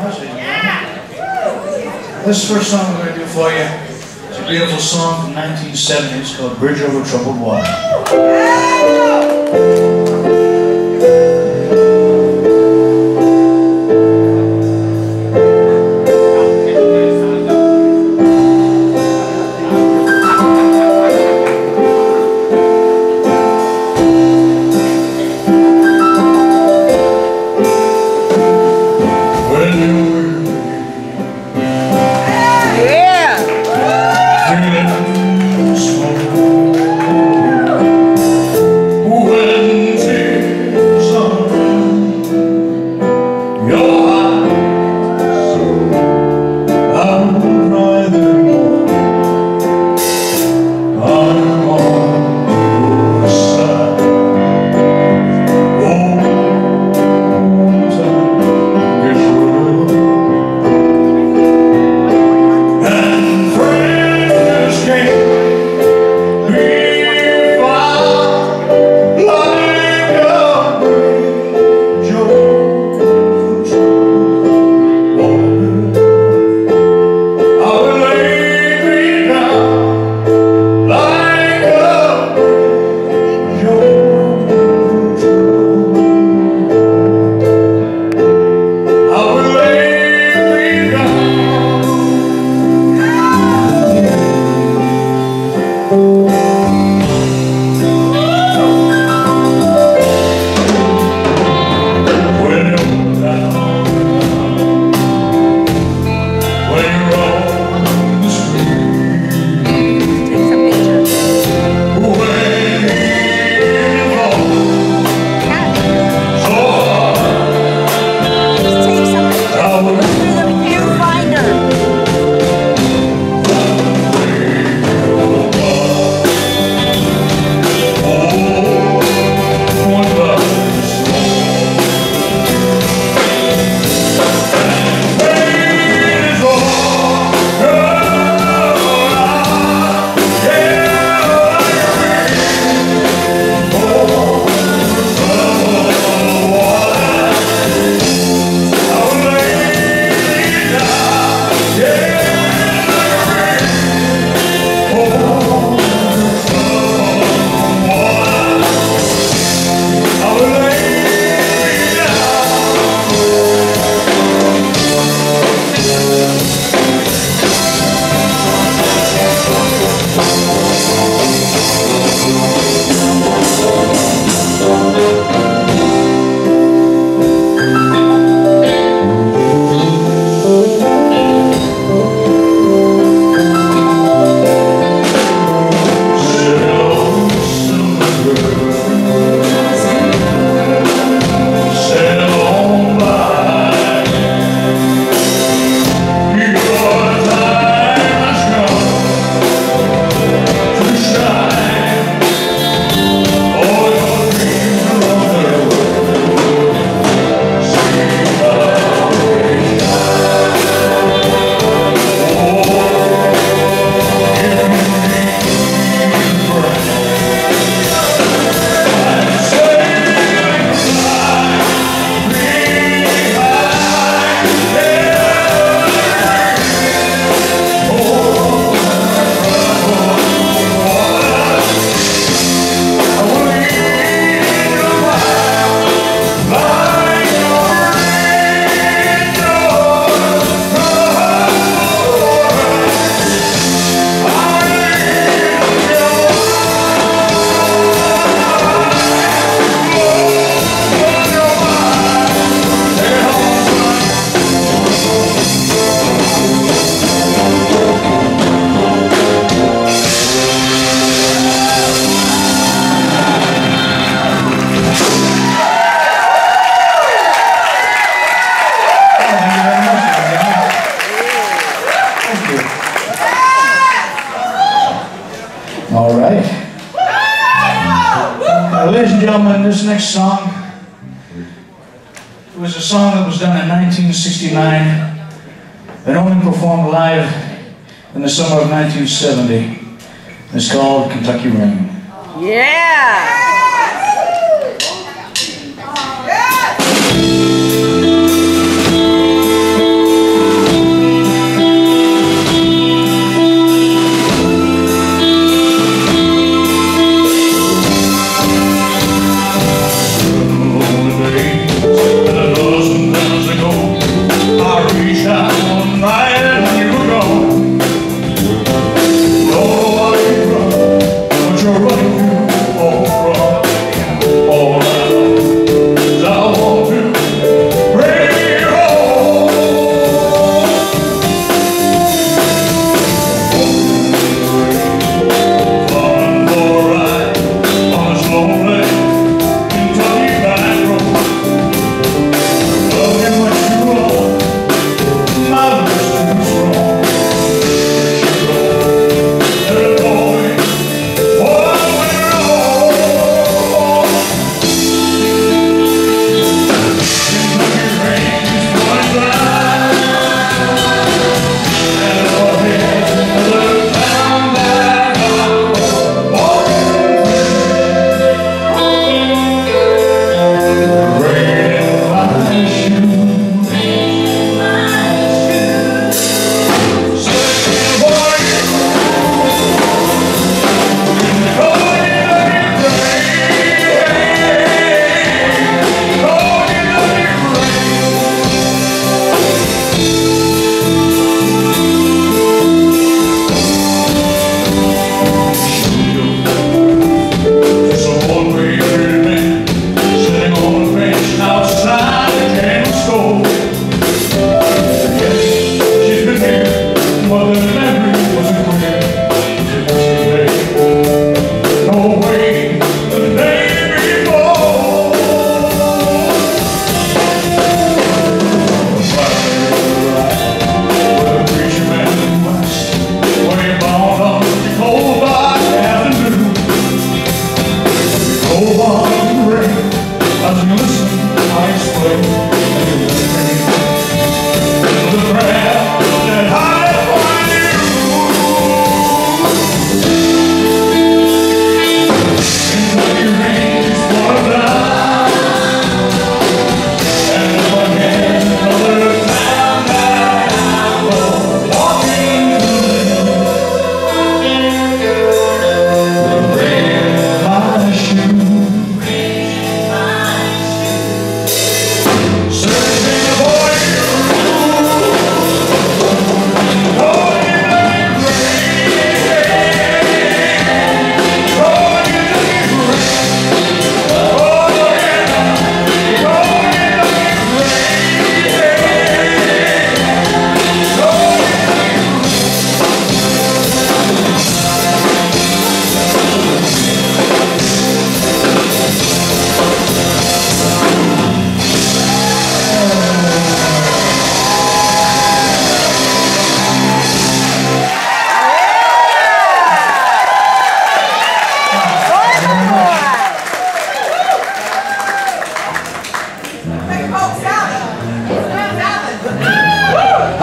This first song we're going to do for you is a beautiful song from 1970. It's called Bridge Over Troubled Water. Ladies and gentlemen, this next song was a song that was done in 1969 and only performed live in the summer of 1970. It's called Kentucky Rain. Yeah!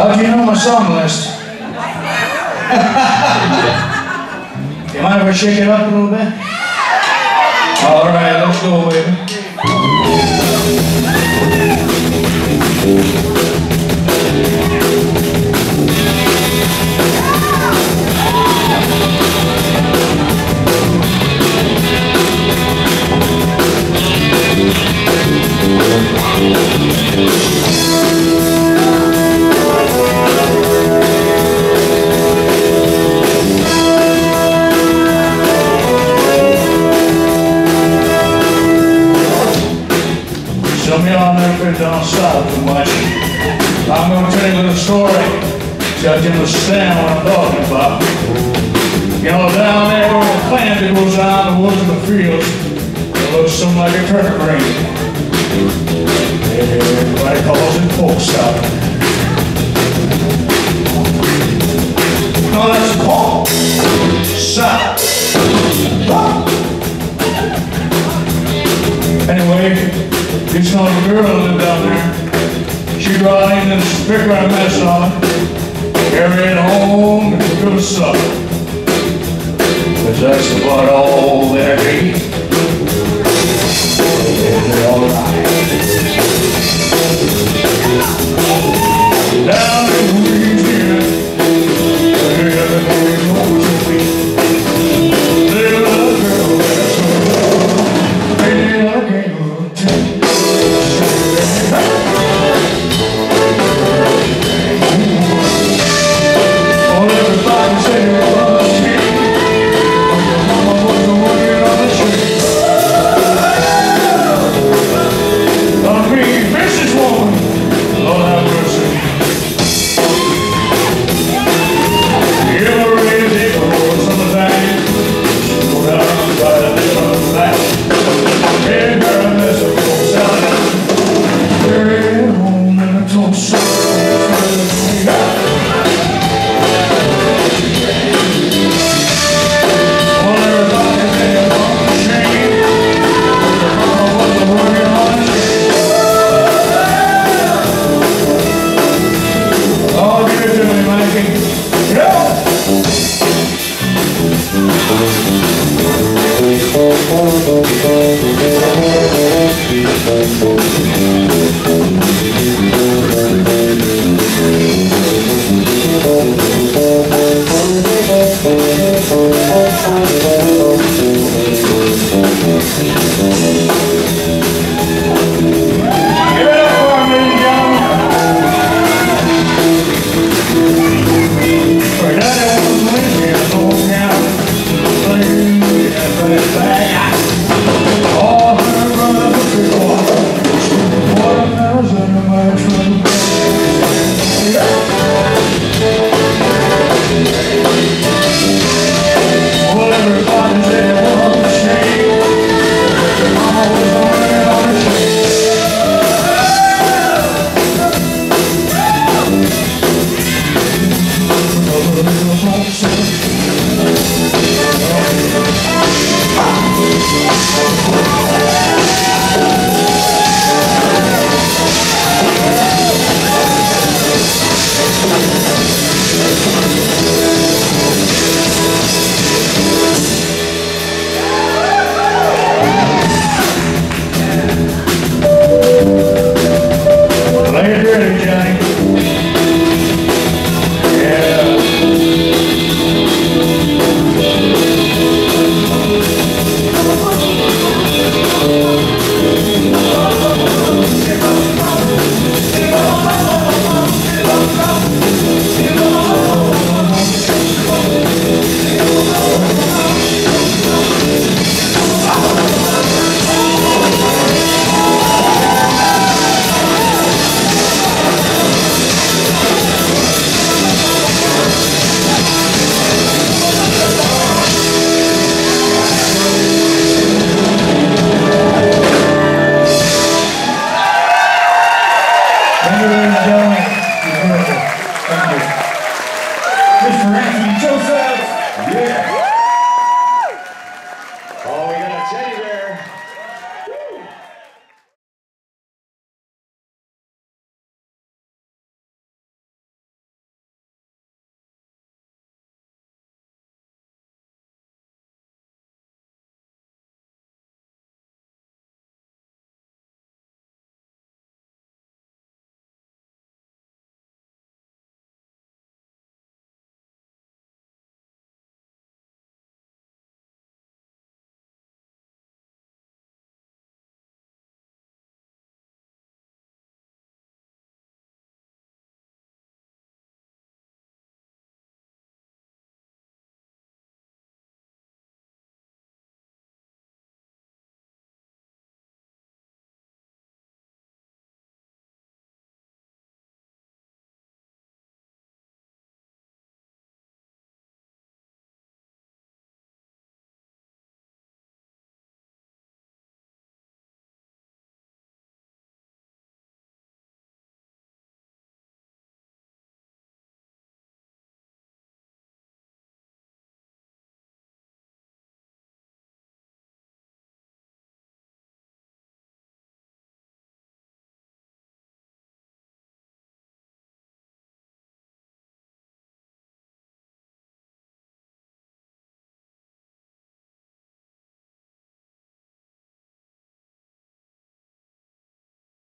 How'd you know my song list? You mind if I shake it up a little bit? All right, let's go, baby. Some of y'all never don't stop too much. I'm going to tell you a little story so you understand what I'm talking about. You know, down there where the plant that goes out in the woods and the fields, it looks something like a turnip green. Everybody calls it Polk stock. No, that's Polk stock. Anyway, this little girl lived down there. She brought in this big red mess on it, carried it home, and it was supper. Because that's about all that I ate. And all right.